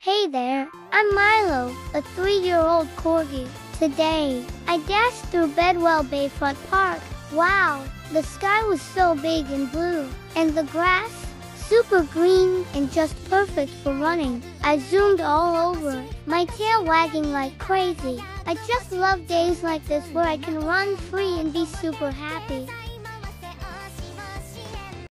Hey there, I'm Milo, a 3-year-old corgi. Today, I dashed through Bedwell Bayfront Park. Wow, the sky was so big and blue, and the grass, super green and just perfect for running. I zoomed all over, my tail wagging like crazy. I just love days like this where I can run free and be super happy.